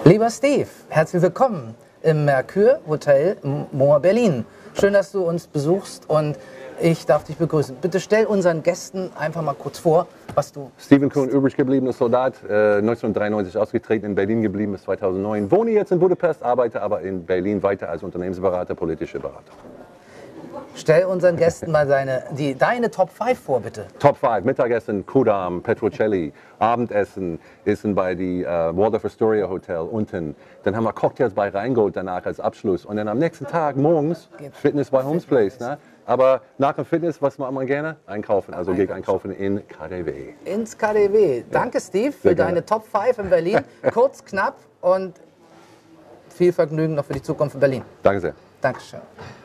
Lieber Steve, herzlich willkommen im Mercure Hotel Moor Berlin. Schön, dass du uns besuchst und ich darf dich begrüßen. Bitte stell unseren Gästen einfach mal kurz vor, was du... Stephen Kuhn, übrig gebliebener Soldat, 1993 ausgetreten, in Berlin geblieben bis 2009. Wohne jetzt in Budapest, arbeite aber in Berlin weiter als Unternehmensberater, politischer Berater. Stell unseren Gästen mal deine Top 5 vor, bitte. Top 5, Mittagessen, Kudam, Petrocelli, Abendessen ist bei die Waldorf Astoria Hotel unten. Dann haben wir Cocktails bei Rheingold danach als Abschluss. Und dann am nächsten Tag morgens Fitness bei Holmes Place. Ne? Aber nach dem Fitness, was macht man gerne? Einkaufen, also geht einkaufen in KaDeWe. Ins KaDeWe. Danke, Steve, für deine Top 5 in Berlin. Kurz, knapp und viel Vergnügen noch für die Zukunft in Berlin. Danke sehr. Dankeschön.